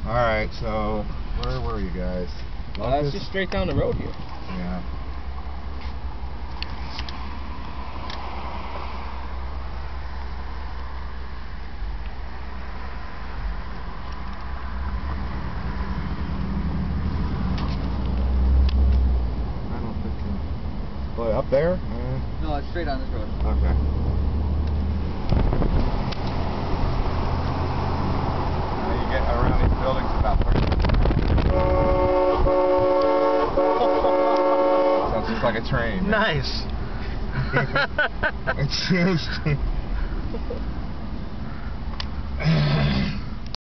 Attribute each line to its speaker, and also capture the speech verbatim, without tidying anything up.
Speaker 1: Alright, so where were you guys?
Speaker 2: Uh, it's just straight down the road here.
Speaker 1: Yeah. I don't think so. Boy, up there? Uh,
Speaker 2: No, it's straight on this road.
Speaker 1: okay. Now you get around these buildings about thirty. Sounds just like a train.
Speaker 3: Nice.
Speaker 1: It's seriously.